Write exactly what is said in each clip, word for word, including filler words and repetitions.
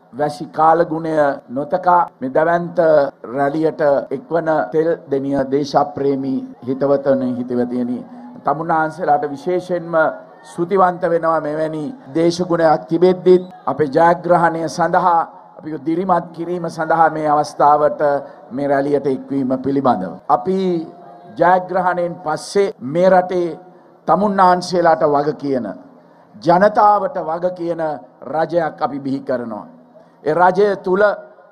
වැසි කාලගුණය නොතකා මේ දැවැන්ත රැළියට එක්වන තෙල් දෙනිය දේශප්‍රේමී හිතවතුනි හිතවතියනි තමුන්නාන්සලාට විශේෂයෙන්ම ස්තුතිවන්ත වෙනවා මෙවැනි දේශගුණයක් තිබෙද්දිත් අපේ ජයග්‍රහණය සඳහා අපි දිරිමත් කිරීම සඳහා මේ අවස්ථාවට මේ රැළියට එක්වීම පිළිබඳව අපි ජයග්‍රහණයෙන් පස්සේ මේ රටේ තමුන්නාන්සලාට වග කියන ජනතාවට වග කියන රජයක් අපි බිහි කරනවා. ඒ රජය තුල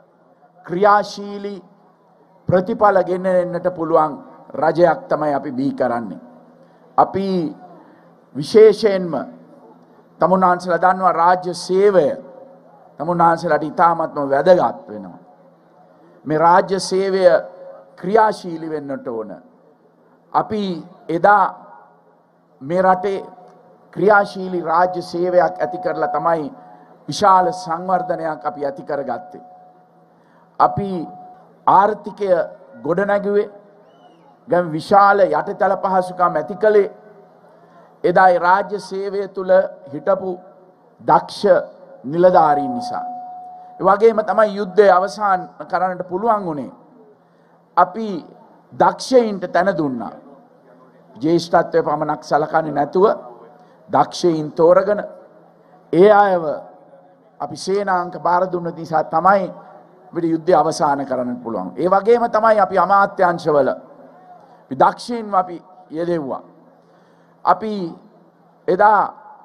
ක්‍රියාශීලී ප්‍රතිඵල ගෙනෙන්නට පුළුවන් රජයක් තමයි අපි බිහි කරන්නේ. අපි විශේෂයෙන්ම තමුන්නාන්සලා දන්නවා රාජ්‍ය සේවය තමුන්නාන්සලාට ඉතාමත්ම වැදගත් වෙනවා. මේ රාජ්‍ය සේවය ක්‍රියාශීලී වෙන්නට ඕන. අපි එදා මේ රටේ ක්‍රියාශීලී රාජ්‍ය සේවයක් ඇති කරලා තමයි විශාල සංවර්ධනයක් අපි ඇති කරගත්තේ. අපි ආර්ථිකය ගොඩනැගුවේ ගම් විශාල යටිතල පහසුකම් ඇති කළේ එදා ඒ රාජ්‍ය සේවය තුල හිටපු දක්ෂ නිලධාරීන් නිසා. ඒ වගේම තමයි යුද්ධය අවසන් කරන්නට පුළුවන් වුණේ. අපි දක්ෂයින්ට තැන දුන්නා. ජ්‍යෙෂ්ඨත්වය පමණක් සලකන්නේ නැතුව දක්ෂයින් තෝරගෙන ඒ අයව අපි සේනාංක බාර දුන්න නිසා තමයි අපිට යුද්ධය අවසන් කරන්න පුළුවන්. ඒ වගේම තමයි අපි අමාත්‍යාංශවල දක්ෂයින්ව අපි යෙදෙව්වා. අපි එදා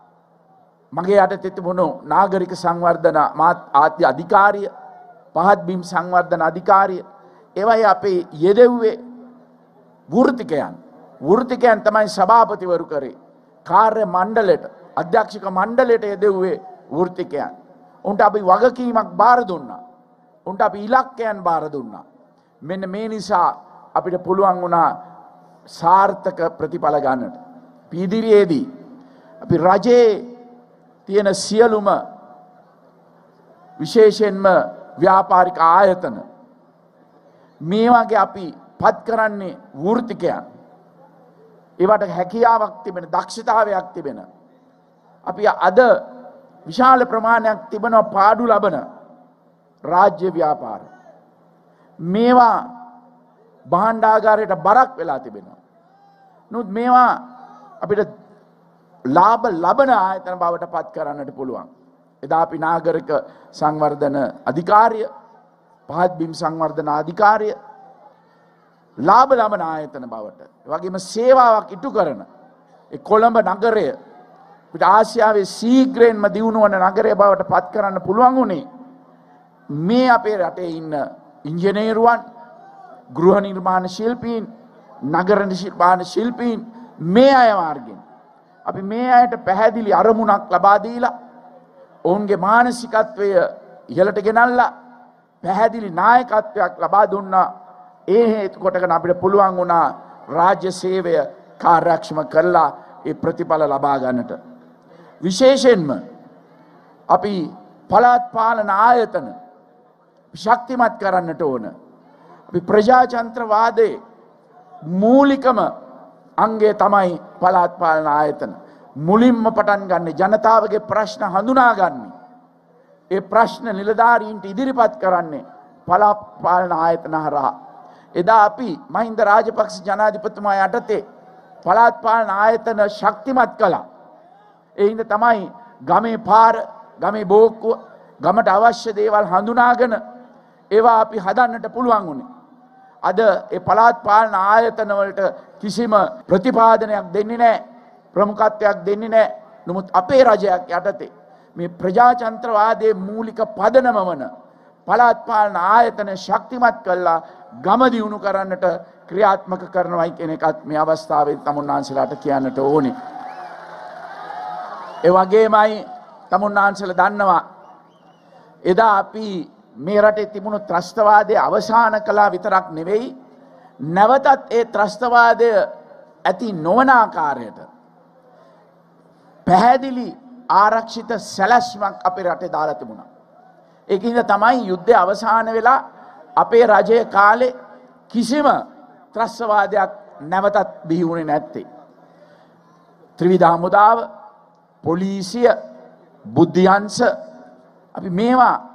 මගේ යටතේ තිබුණු නාගරික සංවර්ධන ආත්‍ය අධිකාරිය පහත් බිම් සංවර්ධන අධිකාරිය ඒවයි අපේ යෙදෙව්වේ වෘත්තිකයන්. වෘත්තිකයන් තමයි සභාපතිවරු කරේ. කාර්ය මණ්ඩලයට අධ්‍යක්ෂක මණ්ඩලයට යෙදෙව්වේ වෘත්තිකයන්. උන්ට අපි වගකීමක් බාර දුන්නා. උන්ට අපි ඉලක්කයන් බාර දුන්නා. මෙන්න මේ නිසා අපිට පුළුවන් වුණා සාර්ථක ප්‍රතිඵල ගන්නට. ඉදිරියේදී අපි රජයේ තියෙන සියලුම විශේෂයෙන්ම ව්‍යාපාරික ආයතන මේ වගේ අපි පත් කරන්නේ වෘත්තිකයන්. ඒවට හැකියාවක් තිබෙන දක්ෂතාවයක් තිබෙන අපි අද විශාල ප්‍රමාණයක් තිබෙන පාඩු ලබන රාජ්‍ය ව්‍යාපාර මේවා භාණ්ඩාගාරයට බරක් වෙලා තිබෙනවා. නමුත් මේවා අපිට ලාභ ලබන ආයතන බවට පත් කරන්නට පුළුවන්. එදා අපි නාගරික සංවර්ධන අධිකාරිය පහත් බිම් සංවර්ධන අධිකාරිය ලාභ ලබන ආයතන බවට වගේම සේවාවක් ඉටු කරන ඒ කොළඹ නගරය අපිට ආසියාවේ ශීඝ්‍රයෙන්ම දියුණු වන නගරය බවට පත් කරන්න පුළුවන් උනේ මේ අපේ රටේ ඉන්න ඉංජිනේරුවන් ගෘහ නිර්මාණ ශිල්පීන් නගර නිර්මාණ ශිල්පීන් මේ අය මාර්ගෙන් අපි මේ අයට පැහැදිලි අරමුණක් ලබා දීලා ඔවුන්ගේ මානසිකත්වය ඉහළට ගෙනල්ලා පැහැදිලි නායකත්වයක් ලබා දුන්නා. ඒ හේතු කොටගෙන අපිට පුළුවන් වුණා රාජ්‍ය සේවය කාර්යක්ෂම කරලා ඒ ප්‍රතිඵල ලබා ගන්නට. විශේෂයෙන්ම අපි පළාත් පාලන ආයතන ශක්තිමත් කරන්නට ඕන. අපි ප්‍රජාතන්ත්‍රවාදයේ මූලිකම අංගය තමයි පළාත් පාලන ආයතන. මුලින්ම පටන් ගන්න ජනතාවගේ ප්‍රශ්න හඳුනාගන්නේ. ඒ ප්‍රශ්න නිලධාරීන්ට ඉදිරිපත් කරන්නේ පළාත් පාලන ආයතන හරහා. එදා අපි මහින්ද රාජපක්ෂ ජනාධිපතිතුමා යටතේ පළාත් පාලන ආයතන ශක්තිමත් කළා. ඒ හින්දා තමයි ගමේ පාර, ගමේ බෝක්කුව, ගමට අවශ්‍ය දේවල් හඳුනාගෙන ඒවා අපි හදන්නට පුළුවන් වුණේ. අද ඒ පළාත් පාලන ආයතන වලට කිසිම ප්‍රතිපාදනයක් දෙන්නේ නැහැ, ප්‍රමුඛත්වයක් දෙන්නේ නැහැ. නමුත් අපේ රජයක් යටතේ මේ ප්‍රජාතන්ත්‍රවාදයේ මූලික පදනම වන පළාත් පාලන ආයතන ශක්තිමත් කළා ගම දියුණු කරන්නට ක්‍රියාත්මක කරනවායි කියන එකත් මේ අවස්ථාවේ තමුන්නාන්සලාට කියන්නට ඕනේ. ඒ වගේමයි තමුන්නාන්සලා දන්නවා එදා අපි මේ රටේ තිබුණු ත්‍රස්තවාදය අවසන් කළා විතරක් නෙවෙයි නැවතත් ඒ ත්‍රස්තවාදය ඇති නොවන ආකාරයට පැහැදිලි ආරක්ෂිත සැලැස්මක් අපේ රටේ දාලා තිබුණා. ඒකින්ද තමයි යුද්ධය අවසන් වෙලා අපේ රජයේ කාලේ කිසිම ත්‍රස්තවාදයක් නැවතත් බිහි වුණේ නැත්තේ. ත්‍රිවිධ හමුදාව, පොලිසිය, බුද්ධි අංශ අපි මේවා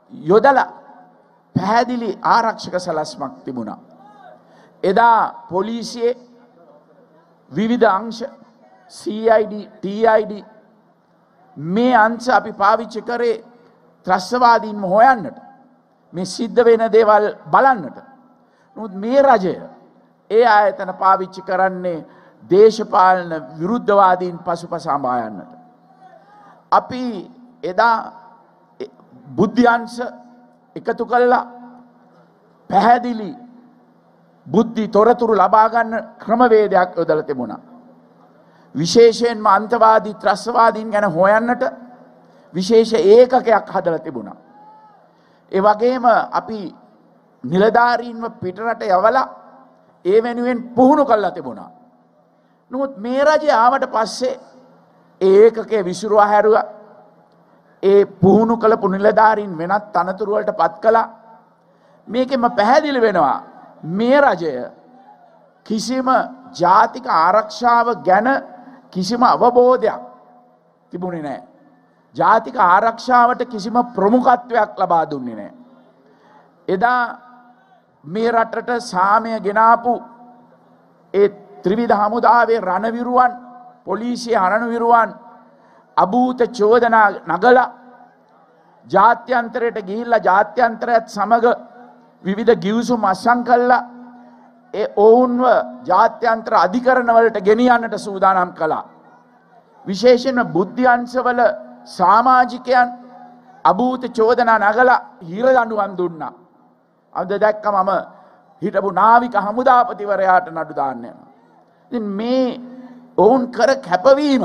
යොදලා පැහැදිලි ආරක්ෂක සැලැස්මක් තිබුණා. එදා පොලිසියේ විවිධ අංශ C I D T I D මේ අංශ අපි පාවිච්චි කරේ ත්‍රස්තවාදීන්ව හොයන්නට, මේ සිද්ධ වෙන දේවල් බලන්නට. නමුත් මේ රජය ඒ ආයතන පාවිච්චි කරන්නේ දේශපාලන විරුද්ධවාදීන් පසුපස අඹා යන්නට. අපි එදා බුද්ධ්‍යංශ එකතු කළා පැහැදිලි බුද්ධි තොරතුරු ලබා ගන්න ක්‍රමවේදයක් යොදලා තිබුණා. විශේෂයෙන්ම අන්තවාදී ත්‍රස්තවාදීන් ගැන හොයන්නට විශේෂ ඒකකයක් හදලා තිබුණා. ඒ වගේම අපි නිලධාරීන්ව පිටරට යවලා ඒ වෙනුවෙන් පුහුණු කළා තිබුණා. නමුත් මේ රජය ආවට පස්සේ ඒ ඒකකයේ විසිරුවා හැරුවා. ඒ පුහුණු කළ නිලධාරීන් වෙනත් තනතුරු වලට පත් කළා. මේකෙම පැහැදිලි වෙනවා මේ රජය කිසිම ජාතික ආරක්ෂාව ගැන කිසිම අවබෝධයක් තිබුණේ නැහැ. ජාතික ආරක්ෂාවට කිසිම ප්‍රමුඛත්වයක් ලබා දුන්නේ නැහැ. එදා මේ රටට සාමය ගෙනාපු ඒ ත්‍රිවිධ හමුදාවේ රණවිරුවන්, පොලිසිය රණවිරුවන් අභූත චෝදනා නගලා ජාත්‍යන්තරයට ගිහිල්ලා ජාත්‍යන්තරයත් සමග විවිධ ගිවිසුම් අත්සන් කළා. ඒ ඔවුන්ව ජාත්‍යන්තර අධිකරණ වලට ගෙනියන්නට සූදානම් කළා. විශේෂයෙන්ම බුද්ධ්‍යංශවල සමාජිකයන් අභූත චෝදනා නගලා හිර දඬුවම් දුන්නා. අද දැක්කම මම හිටපු නාවික හමුදාපතිවරයාට නඩු දාන්න යනවා. ඉතින් මේ ඔවුන් කර කැපවීම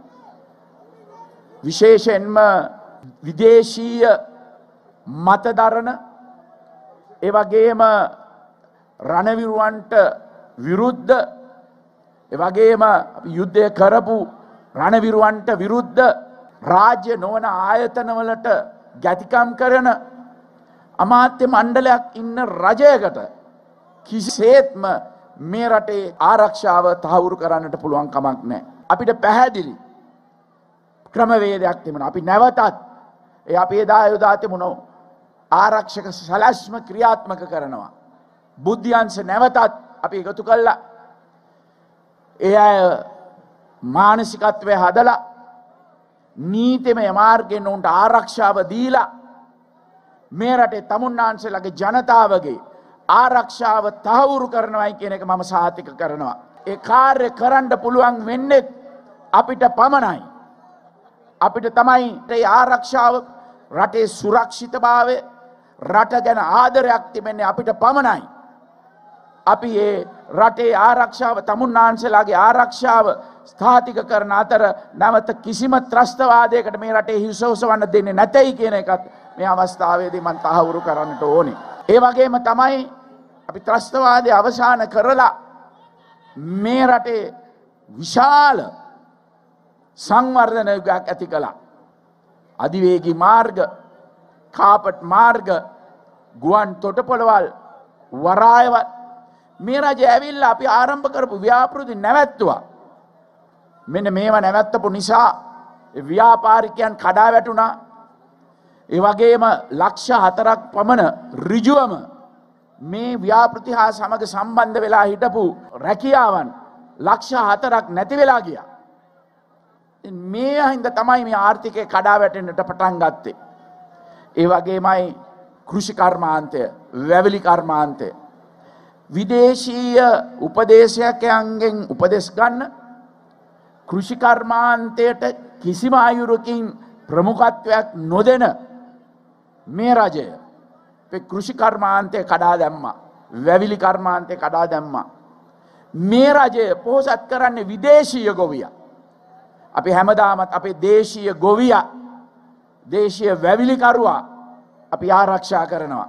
විශේෂයෙන්ම විදේශීය මතදරන ඒ වගේම රණවිරුවන්ට විරුද්ධ ඒ වගේම අපි යුද්ධය කරපු රණවිරුවන්ට විරුද්ධ රාජ්‍ය නොවන ආයතනවලට ගැතිකම් කරන අමාත්‍ය මණ්ඩලයක් ඉන්න රජයකට කිසිසේත්ම මේ රටේ ආරක්ෂාව තහවුරු කරන්නට පුළුවන් කමක් නැහැ. අපිට පැහැදිලි ක්‍රමවේදයක් තිබුණා. අපි නැවතත් ඒ අපි එදා යොදා තිබුණු ආරක්ෂක සැලැස්ම ක්‍රියාත්මක කරනවා. බුද්ධ්‍යංශ නැවතත් අපි එකතු කළා. ඒ අය මානසිකත්වය හදලා නීතිමය මාර්ගයෙන් උන්ට ආරක්ෂාව දීලා මේ රටේ තමුන්නාන්සේලාගේ ජනතාවගේ ආරක්ෂාව තහවුරු කරනවායි කියන එක මම සාතික කරනවා. ඒ කාර්ය කරන්න පුළුවන් වෙන්නේ අපිට පමණයි. අපිට තමයි මේ ආරක්ෂාව, රටේ සුරක්ෂිතභාවය, රට ගැන ආදරයක් තිබෙන්නේ අපිට පමණයි. අපි ඒ රටේ ආරක්ෂාව, තමුන්නාන්සේලාගේ ආරක්ෂාව ස්ථාතික කරන අතර නැවත කිසිම ත්‍රස්තවාදයකට මේ රටේ හිස ඔසවන්න දෙන්නේ නැtei කියන එකත් මේ අවස්ථාවේදී මම තහවුරු කරන්නට ඕනේ. ඒ වගේම තමයි අපි ත්‍රස්තවාදය අවසන් කරලා මේ රටේ විශාල සංවර්ධන යුගයක් ඇති කළා. අධිවේගී මාර්ග, කාපට් මාර්ග, ගුවන් තොටුපළවල්, වරායවල් මේ රජය ඇවිල්ලා අපි ආරම්භ කරපු ව්‍යාපෘති නැවැත්තුවා. මෙන්න මේවා නැවැත්තපු නිසා ව්‍යාපාරිකයන් කඩා වැටුණා. ඒ වගේම ලක්ෂ හතරක් පමණ ඍජුවම මේ ව්‍යාපෘති හා සමග සම්බන්ධ වෙලා හිටපු රැකියාවන් ලක්ෂ හතරක් නැති වෙලා ගියා. මේ හින්දා තමයි මේ ආර්ථිකය කඩා වැටෙන්නට පටන් ගත්තේ. ඒ වගේමයි කෘෂි කර්මාන්තය, වැවිලි කර්මාන්තය විදේශීය උපදේශකයන්ගෙන් උපදෙස් ගන්න කෘෂි කර්මාන්තයට කිසිම අයුරකින් ප්‍රමුඛත්වයක් නොදෙන මේ රජය කෘෂි කර්මාන්තය කඩා දැම්මා. වැවිලි කර්මාන්තය කඩා දැම්මා. මේ රජය පොහොසත් කරන්නේ විදේශීය ගොවියා. අපි හැමදාමත් අපේ දේශීය ගොවියා, දේශීය වැවිලිකරුවා අපි ආරක්ෂා කරනවා.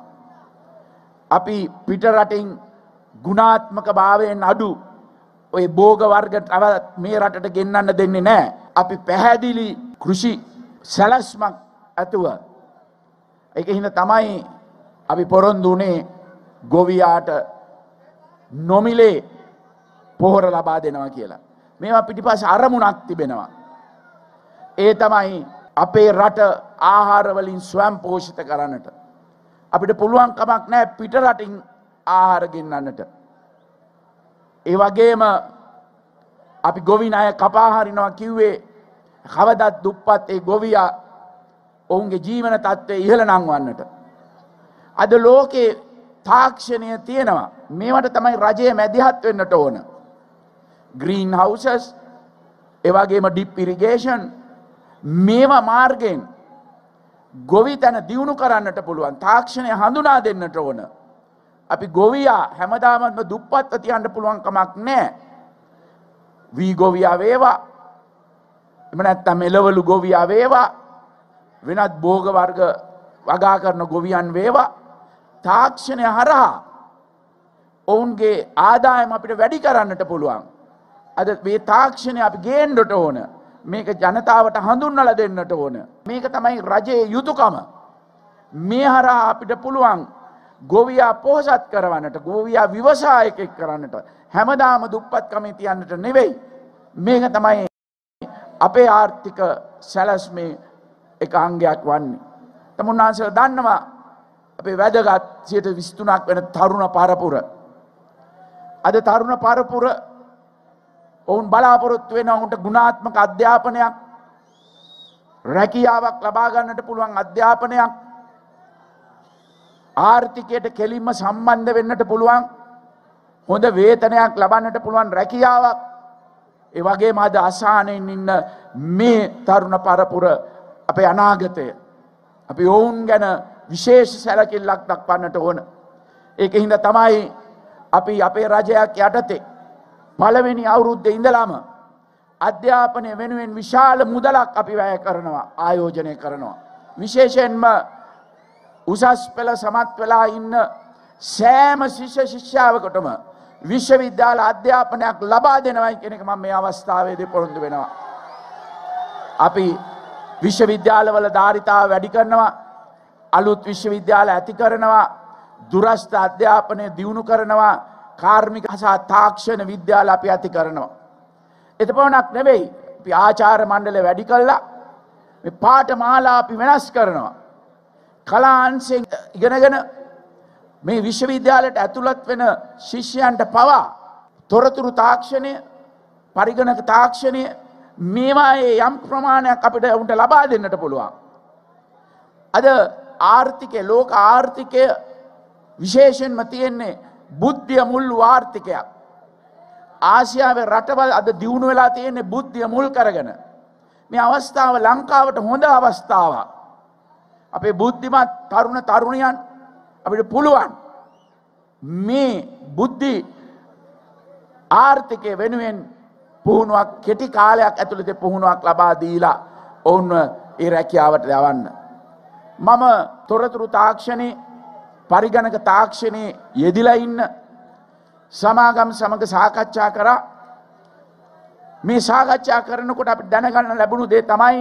අපි පිට රටින් ගුණාත්මක භාවයෙන් අඩු ඔය භෝග වර්ග මේ රටට ගෙන්නන්න දෙන්නේ නැහැ. අපි පැහැදිලි කෘෂි සැලැස්මක් ඇතුව ඒක හින්දා තමයි අපි පොරොන්දු වුණේ ගොවියාට නොමිලේ පොහොර ලබා දෙනවා කියලා. මේවා පිටිපස්සේ අරමුණක් තිබෙනවා. ඒ තමයි අපේ රට ආහාර වලින් ස්වයං පෝෂිත කරන්නට. අපිට පුළුවන් කමක් නැහැ පිට රටින් ආහාර ගෙන්නන්නට. ඒ වගේම අපි ගොවි ණය කපා හරිනවා කිව්වේ කවදත් දුප්පත් ඒ ගොවියා ඔවුන්ගේ ජීවන තත්ත්වය ඉහළ නංවන්නට. අද ලෝකේ තාක්ෂණය තියෙනවා. මේවට තමයි රජය මැදිහත් වෙන්නට ඕන. ග්‍රීන් හවුසස්, ඒ වගේම ඩිප් ඉරිගේෂන්, මේවා මාර්ගයෙන් ගොවි තැන දියුණු කරන්නට පුළුවන්. තාක්ෂණය හඳුනා දෙන්නට ඕන. අපි ගොවියා හැමදාමත්ම දුප්පත්ව තියන්න පුළුවන් කමක් නැහැ. වී ගොවියා වේවා, එහෙම නැත්නම් එළවලු ගොවියා වේවා, වෙනත් භෝග වර්ග වගා කරන ගොවියන් වේවා, තාක්ෂණය හරහා ඔවුන්ගේ ආදායම අපිට වැඩි කරන්නට පුළුවන්. අද මේ තාක්ෂණය අපි ගේන්නට ඕන. මේක ජනතාවට හඳුන්වලා දෙන්නට ඕන. මේක තමයි රජයේ යුතුයකම. මේ හරහා අපිට පුළුවන් ගොවියා පොහොසත් කරවන්නට, ගොවියා ව්‍යවසායකෙක් කරන්නට, හැමදාම දුප්පත්කමේ තියන්නට නෙවෙයි. මේක තමයි අපේ ආර්ථික සැලැස්මේ එක අංගයක් වන්නේ. තමුන්නාන්සලා දන්නවා අපේ වැදගත් සියයට විසි තුනක් වෙන තරුණ පරපුර. අද තරුණ පරපුර ඔවුන් බලාපොරොත්තු වෙන ඔවුන්ට ගුණාත්මක අධ්‍යාපනයක්, රැකියාවක් ලබා ගන්නට පුළුවන් අධ්‍යාපනයක්, ආර්ථිකයට කෙලින්ම සම්බන්ධ වෙන්නට පුළුවන් හොඳ වේතනයක් ලබන්නට පුළුවන් රැකියාවක්. ඒ වගේම අද අසහනෙන් ඉන්න මේ තරුණ පරපුර අපේ අනාගතය. අපි ඔවුන් ගැන විශේෂ සැලකිල්ලක් දක්වන්නට ඕන. ඒකින්ද තමයි අපි අපේ රජයක් යටතේ පළවෙනි අවුරුද්දේ ඉඳලාම අධ්‍යාපනය වෙනුවෙන් විශාල මුදලක් අපි වැය කරනවා, ආයෝජනය කරනවා. විශේෂයෙන්ම උසස් පෙළ සමත් වෙලා ඉන්න සෑම ශිෂ්‍ය ශිෂ්‍යාවකටම විශ්වවිද්‍යාල අධ්‍යාපනයක් ලබා දෙනවයි කියන එක මම මේ අවස්ථාවේදී පොරොන්දු වෙනවා. අපි විශ්වවිද්‍යාලවල ධාරිතාව වැඩි කරනවා, අලුත් විශ්වවිද්‍යාල ඇති කරනවා, දුරස්ථ අධ්‍යාපනය දියුණු කරනවා, කාර්මික සහ තාක්ෂණ විද්‍යාල අපි ඇති කරනවා. එතපමණක් නෙවෙයි, අපි ආචාර්ය මණ්ඩලය වැඩි කළා, මේ පාඨමාලා අපි වෙනස් කරනවා. කලා අංශයෙන් ඉගෙනගෙන මේ විශ්වවිද්‍යාලයට ඇතුළත් වෙන ශිෂ්‍යයන්ට පවා තොරතුරු තාක්ෂණය, පරිගණක තාක්ෂණය, මේවායේ යම් ප්‍රමාණයක් අපිට උන්ට ලබා දෙන්නට පුළුවන්. අද ආර්ථිකය, ලෝක ආර්ථිකය විශේෂයෙන්ම තියෙන්නේ බුද්ධිය මුල් ආර්ථිකයක්. ආසියාවේ රටවල් අද දියුණු වෙලා තියෙන්නේ බුද්ධිය මුල් කරගෙන. මේ අවස්ථාව ලංකාවට හොඳ අවස්ථාවක්. අපේ බුද්ධිමත් තරුණ තරුණියන් අපිට පුළුවන් මේ බුද්ධි ආර්ථිකය වෙනුවෙන් පුහුණුවක් කෙටි කාලයක් ඇතුළත පුහුණුවක් ලබා දීලා ඔවුන් ඒ රැකියාවට යවන්න. මම තොරතුරු තාක්ෂණේ, පරිගණක තාක්ෂණේ යෙදිලා ඉන්න සමාගම් සමග සාකච්ඡා කරා. මේ සාකච්ඡා කරනකොට අපිට දැනගන්න ලැබුණු දේ තමයි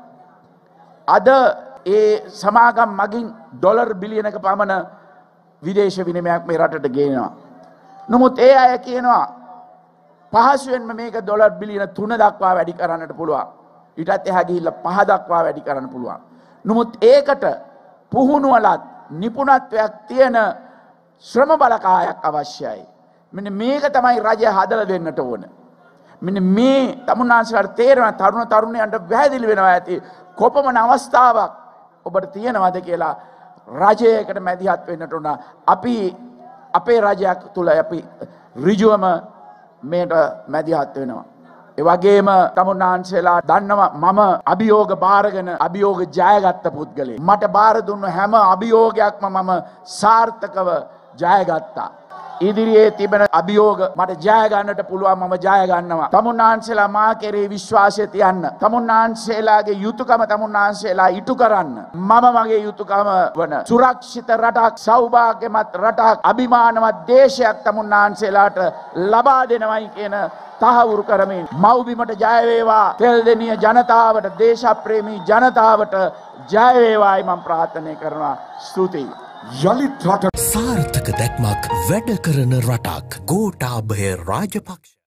අද ඒ සමාගම් මගින් ඩොලර් බිලියනක පමණ විදේශ විනිමයක් මේ රටට ගේනවා. නමුත් ඒ අය කියනවා පහසුවෙන්ම මේක ඩොලර් බිලියන තුන දක්වා වැඩි කරන්නට පුළුවන්. ඊටත් එහා ගිහිල්ලා පහ දක්වා වැඩි කරන්න පුළුවන්. නමුත් ඒකට පුහුණුවලත් නිපුණත්වයක් තියෙන ශ්‍රම බලකායක් අවශ්‍යයි. මෙන්න මේක තමයි රජය හදලා දෙන්නට ඕන. මෙන්න මේ තමුන්නාන්සලාට තේරෙන තරුණ තරුණයන්ට පැහැදිලි වෙනවා ඇති කොපමණ අවස්ථාවක් ඔබට තියෙනවද කියලා රජයකට මැදිහත් වෙන්නට උන. අපි අපේ රජයක් තුල අපි ඍජුවම මේට මැදිහත් වෙනවා. ඒ වගේම තමුන්නාන්සලා දන්නවා මම අභියෝග බාරගෙන අභියෝග ජයගත්ත පුද්ගලෙක්. මට බාර දුන්න හැම අභියෝගයක්ම මම සාර්ථකව ජයගත්තා. ඉදිරියේ තිබෙන අභියෝග මට ජය ගන්නට පුළුවන්, මම ජය ගන්නවා. තමුන්නාන්සලා මා කෙරේ විශ්වාසය තියන්න. තමුන්නාන්සලාගේ යුතුයකම තමුන්නාන්සලා ඉටු කරන්න. මම මගේ යුතුයකම වන සුරක්ෂිත රටක්, සෞභාග්‍යමත් රටක්, අභිමානවත් දේශයක් තමුන්නාන්සලාට ලබා දෙනවයි කියන තහවුරු කරමින් මව්බිමට ජය වේවා, තෙල්දෙණිය ජනතාවට, දේශප්‍රේමී ජනතාවට ජය වේවායි මම ප්‍රාර්ථනා කරනවා. ස්තුතියි. යළිත් රට සාර්ථක දැක්මක් වැඩ කරන රටක් ගෝඨාභය රාජපක්ෂ